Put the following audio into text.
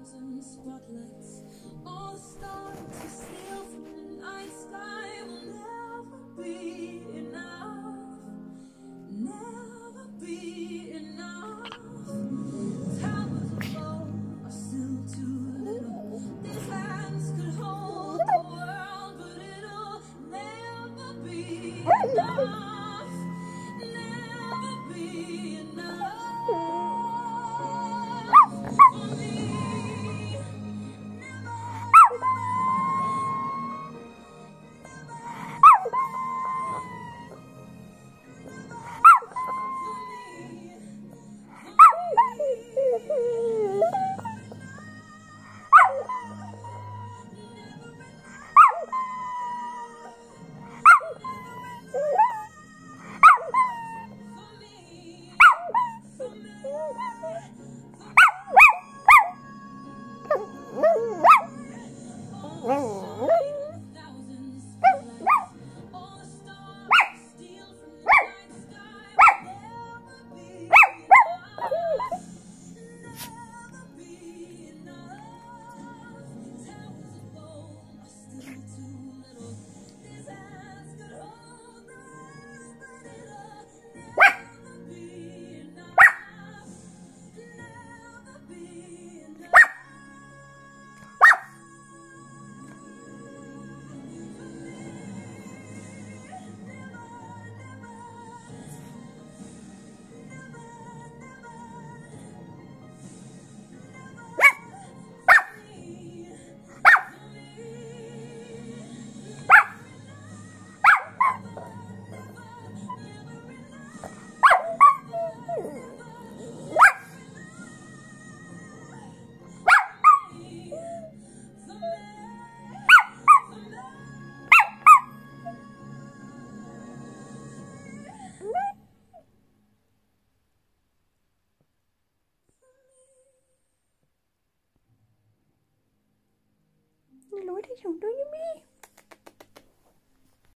thousand spotlights, all the stars we steal from the night sky will never be enough, never be enough. Towers above are still too little. These hands could hold the world, but it'll never be enough, never be enough. What are you doing to me?